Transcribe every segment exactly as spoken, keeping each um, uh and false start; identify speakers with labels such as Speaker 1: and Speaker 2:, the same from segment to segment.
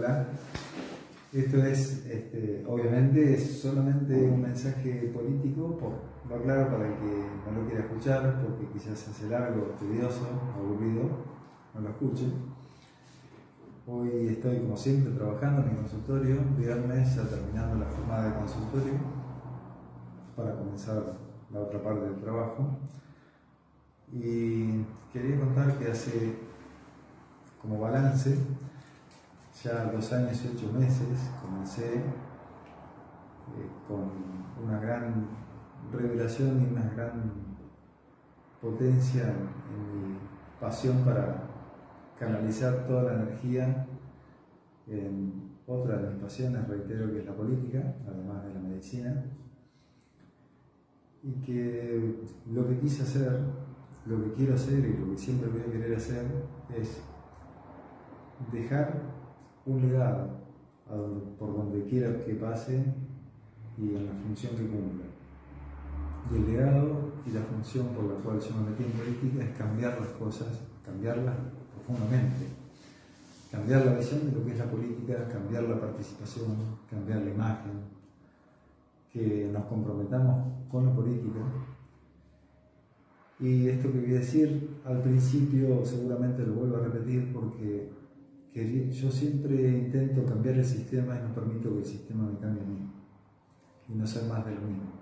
Speaker 1: Hola, esto es, este, obviamente, es solamente un mensaje político, por lo claro, para el que no lo quiera escuchar, porque quizás se hace largo, tedioso, aburrido, no lo escuche. Hoy estoy, como siempre, trabajando en mi consultorio, viernes, ya terminando la jornada de consultorio, para comenzar la otra parte del trabajo. Y quería contar que hace, como balance, ya dos años y ocho meses comencé eh, con una gran revelación y una gran potencia en, en mi pasión para canalizar toda la energía en otra de mis pasiones, reitero, que es la política, además de la medicina, y que lo que quise hacer, lo que quiero hacer y lo que siempre voy a querer hacer es dejar un legado a donde, por donde quiera que pase y en la función que cumpla. Y el legado y la función por la cual yo me metí en política es cambiar las cosas, cambiarlas profundamente, cambiar la visión de lo que es la política, cambiar la participación, cambiar la imagen, que nos comprometamos con la política. Y esto que voy a decir al principio seguramente lo vuelvo a repetir porque que yo siempre intento cambiar el sistema y no permito que el sistema me cambie a mí y no ser más de lo mismo.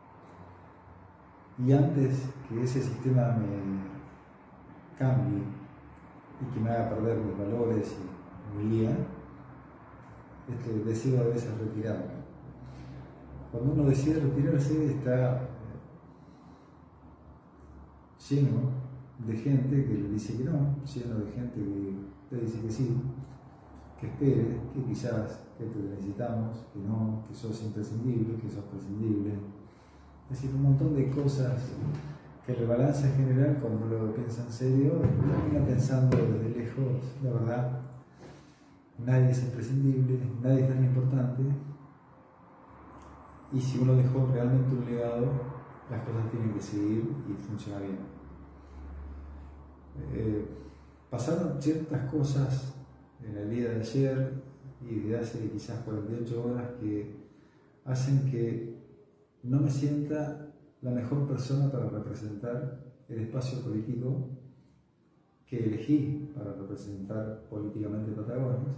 Speaker 1: Y antes que ese sistema me cambie y que me haga perder mis valores y mi guía, este, decido a veces retirarme. Cuando uno decide retirarse está lleno de gente que le dice que no, lleno de gente que le dice que sí, que espere, que quizás, que te necesitamos, que no, que sos imprescindible, que sos prescindible. Es decir, un montón de cosas que el balance general, cuando lo piensa en serio, termina pensando desde lejos, la verdad, nadie es imprescindible, nadie es tan importante, y si uno dejó realmente un legado, las cosas tienen que seguir y funcionar bien. Eh, pasaron ciertas cosas en el día de ayer y de hace quizás cuarenta y ocho horas que hacen que no me sienta la mejor persona para representar el espacio político que elegí para representar políticamente Patagones.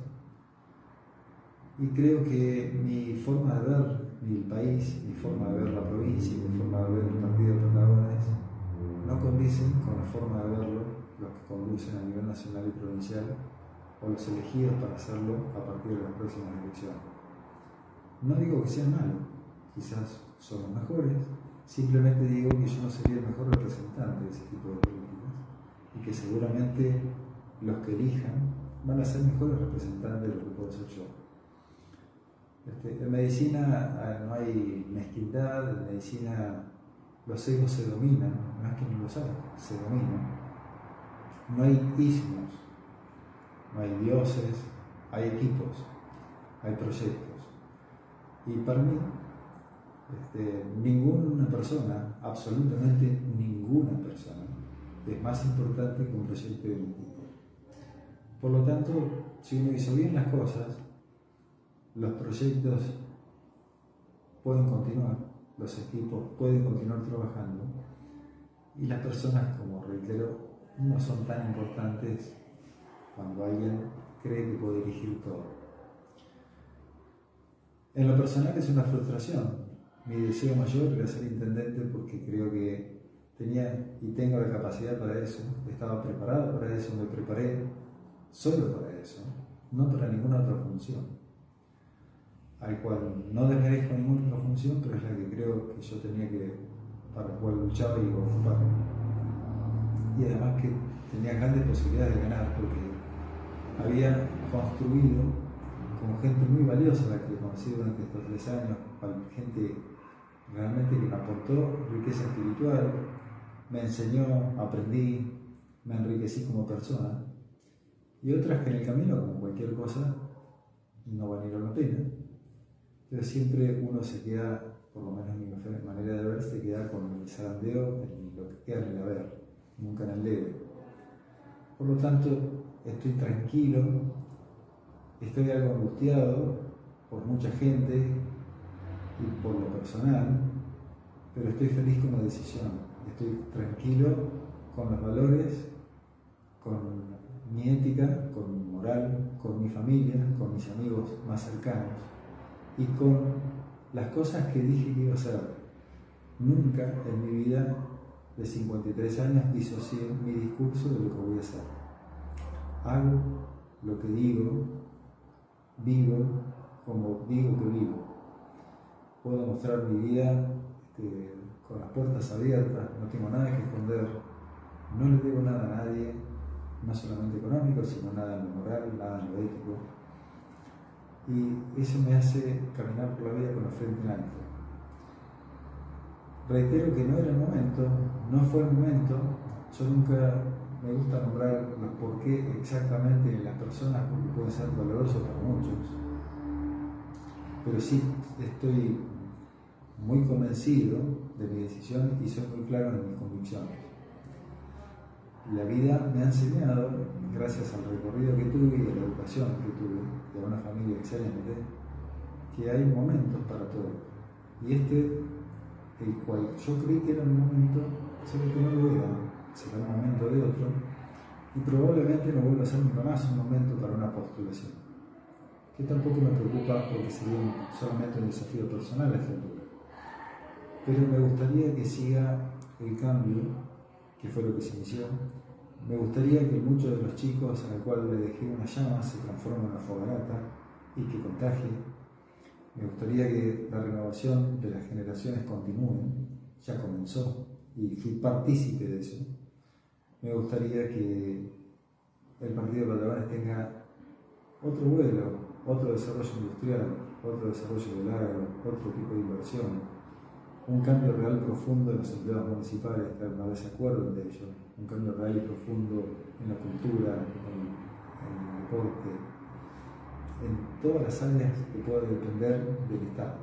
Speaker 1: Y creo que mi forma de ver mi país, mi forma de ver la provincia y mi forma de ver el partido de Patagones no condicen con la forma de verlo los que conducen a nivel nacional y provincial o los elegidos para hacerlo a partir de las próximas elecciones. No digo que sean malos, quizás son los mejores, simplemente digo que yo no sería el mejor representante de ese tipo de políticas y que seguramente los que elijan van a ser mejores representantes de lo que puedo ser yo. Este, en medicina no hay mezquindad, en medicina los egos se dominan, no es que no los hay, se dominan. No hay ismos, no hay dioses, hay equipos, hay proyectos. Y para mí, este, ninguna persona, absolutamente ninguna persona, es más importante que un proyecto de un equipo. Por lo tanto, si uno hizo bien las cosas, los proyectos pueden continuar, los equipos pueden continuar trabajando y las personas, como reitero, no son tan importantes cuando alguien cree que puede dirigir todo. En lo personal es una frustración. Mi deseo mayor era ser intendente porque creo que tenía y tengo la capacidad para eso, estaba preparado para eso, me preparé solo para eso, no para ninguna otra función, al cual no desmerezco ninguna otra función, pero es la que creo que yo tenía que, para la cual luchaba y ocupar. Y además que tenía grandes posibilidades de ganar porque había construido con gente muy valiosa, la que he conocido durante estos tres años, gente realmente que me aportó riqueza espiritual, me enseñó, aprendí, me enriquecí como persona, y otras que en el camino, como cualquier cosa, no valieron la pena. Pero siempre uno se queda, por lo menos mi manera de ver, se queda con el zarandeo en lo que queda en el haber, nunca en el debe. Por lo tanto, estoy tranquilo estoy algo angustiado por mucha gente y por lo personal, pero estoy feliz con la decisión, estoy tranquilo con los valores, con mi ética, con mi moral, con mi familia, con mis amigos más cercanos y con las cosas que dije que iba a hacer. Nunca en mi vida de cincuenta y tres años disocié mi discurso de lo que voy a hacer. Hago lo que digo, vivo como digo que vivo. Puedo mostrar mi vida este, con las puertas abiertas, no tengo nada que esconder, no le debo nada a nadie, no solamente económico, sino nada en lo moral, nada en lo ético. Y eso me hace caminar por la vida con la frente en alto. Reitero que no era el momento, no fue el momento. Yo nunca me gusta nombrar los por qué exactamente en las personas, porque pueden ser dolorosos para muchos. Pero sí estoy muy convencido de mi decisión y soy muy claro en mis convicciones. La vida me ha enseñado, gracias al recorrido que tuve y a la educación que tuve, de una familia excelente, que hay momentos para todo. Y este, el cual yo creí que era un momento, sé que no lo era, será un momento de otro, y probablemente no vuelva a ser nunca más un momento para una postulación. Que tampoco me preocupa porque sería solamente un desafío personal a esta altura. Pero me gustaría que siga el cambio, que fue lo que se inició. Me gustaría que muchos de los chicos a los cuales le dejé una llama se transformen en una fogarata y que contagie. Me gustaría que la renovación de las generaciones continúe, ya comenzó y fui partícipe de eso. Me gustaría que el Partido de Patagones tenga otro vuelo, otro desarrollo industrial, otro desarrollo del agro, otro tipo de inversión. Un cambio real profundo en los empleados municipales, que alguna vez se acuerdan de ello, un cambio real y profundo en la cultura, en, en el deporte, en todas las áreas que puedan depender del Estado.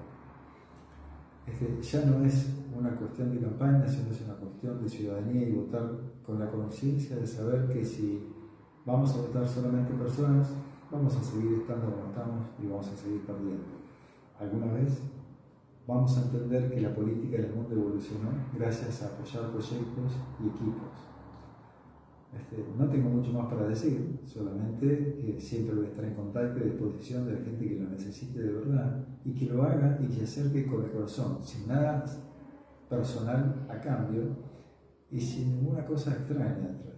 Speaker 1: Este, ya no es una cuestión de campaña, sino es una cuestión de ciudadanía y votar con la conciencia de saber que si vamos a votar solamente personas, vamos a seguir estando como estamos y vamos a seguir perdiendo. Alguna vez vamos a entender que la política del mundo evolucionó gracias a apoyar proyectos y equipos. Este, no tengo mucho más para decir, solamente que siempre voy a estar en contacto y a disposición de la gente que lo necesite de verdad y que lo haga y que se acerque con el corazón, sin nada personal a cambio y sin ninguna cosa extraña atrás.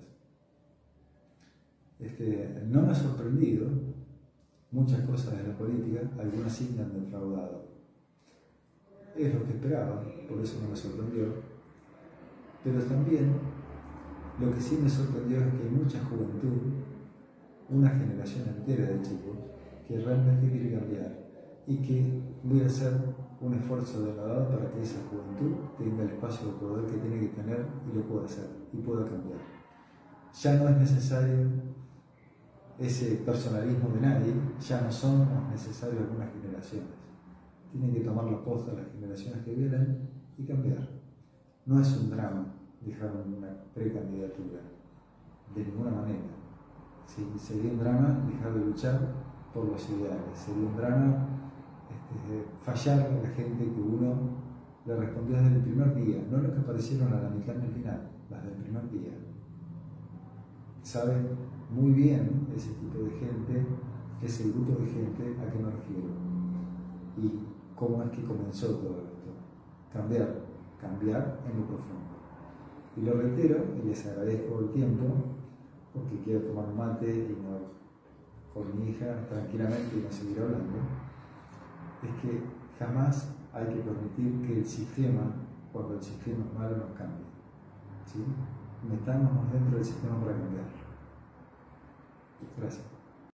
Speaker 1: Este, no me ha sorprendido muchas cosas de la política, algunas sí me han defraudado. Es lo que esperaba, por eso no me sorprendió. Pero también lo que sí me sorprendió es que hay mucha juventud, una generación entera de chicos, que realmente quiere cambiar y que voy a hacer un esfuerzo de verdad para que esa juventud tenga el espacio de poder que tiene que tener y lo pueda hacer y pueda cambiar. Ya no es necesario ese personalismo de nadie, ya no son necesarias algunas generaciones. Tienen que tomar la posta las generaciones que vienen y cambiar. No es un drama dejar una precandidatura, de ninguna manera. Sí, sería un drama dejar de luchar por los ideales, sería un drama este, fallar a la gente que uno le respondió desde el primer día, no los que aparecieron a la mitad del final, las del primer día. Saben muy bien ese tipo de gente, ese grupo de gente a qué me refiero y cómo es que comenzó todo esto. Cambiar, cambiar en lo profundo. Y lo reitero y les agradezco el tiempo porque quiero tomar un mate y no con mi hija tranquilamente y no seguir hablando. Es que jamás hay que permitir que el sistema, cuando el sistema es malo, nos cambie. ¿Sí? Metámonos dentro del sistema para cambiarlo. Gracias.